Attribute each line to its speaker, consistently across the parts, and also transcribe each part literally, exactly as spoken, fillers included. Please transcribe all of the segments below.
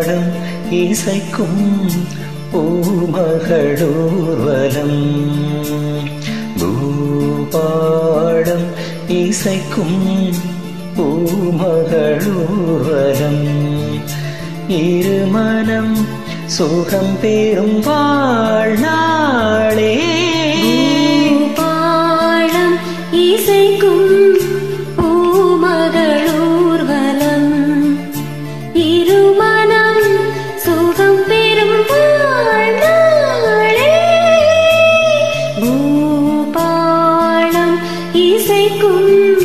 Speaker 1: பூபாடம் இசைக்கும் பூமகளூர்வலம் பூபாடம் இசைக்கும் பூமகளூர்வலம் இருமனம் சுகம் பெறும் வாழ்நாளே
Speaker 2: பூபாடம் இசைக்கும் பூமகளூர்வலம் இருமனம் சுகம் பெறும் வாழ்நாளே பூபாடம் இசைக்கும்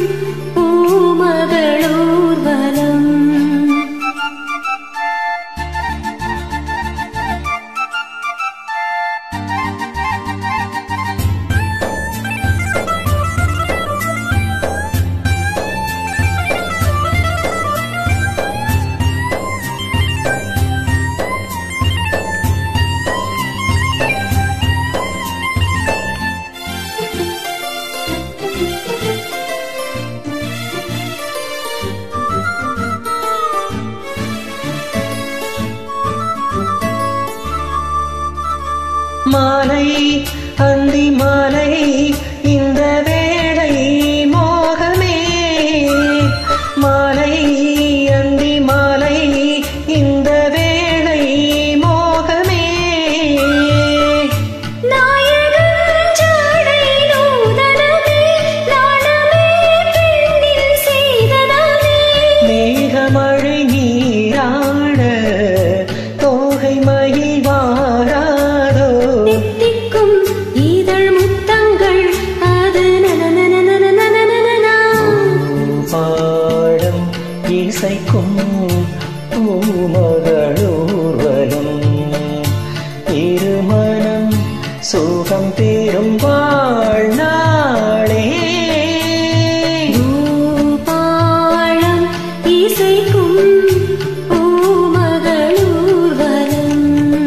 Speaker 2: பூமகளூர்வலம்
Speaker 1: மாலை அந்தி மாலை இந்த வேளை மோகமே மாலை அந்தி மாலை இந்த வேளை மோகமே
Speaker 2: நாயகன் ஜாடை நூதனமே நாணமே பெண்ணின் சீதனமே
Speaker 1: மேகமழை நீராட தோகை மகிழ்வாரா இசைக்கும் பூமகளூர்வலம் இருமனம் சுகம் பெறும் வாழ்நாளே
Speaker 2: பூபாடம் இசைக்கும் பூமகளூர்வலம்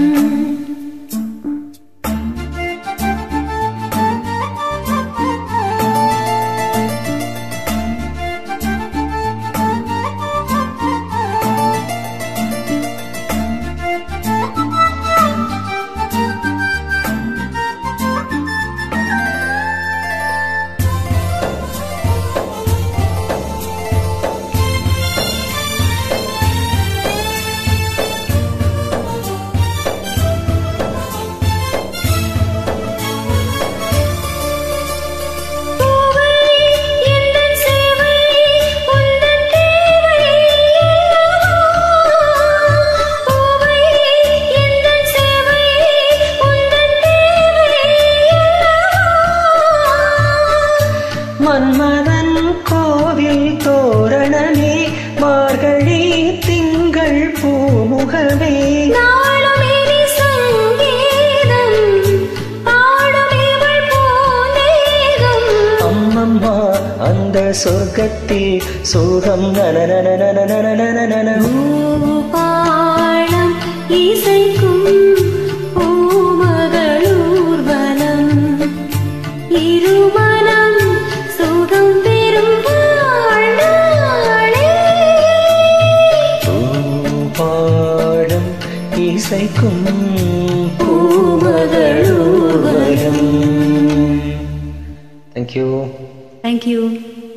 Speaker 1: மன்மதன் கோவில் தோரணமே மார்கழி திங்கள் பூமுகமே
Speaker 2: நாளுமேனி சங்கீதம் பாடும் இவள் பூந்தேகம்
Speaker 1: அம்மம்மா அந்த சொர்க்கத்தில் சுகம் நனநனநனநனநனநன
Speaker 2: பூபாடம் இசைக்கும் பூமகளூர்வலம் இருமனம் சுகம் பெறும் வாழ்நாளே
Speaker 1: பூபாடம் இசைக்கும் பூமகளூர்வலம். Thank you.
Speaker 2: Thank you.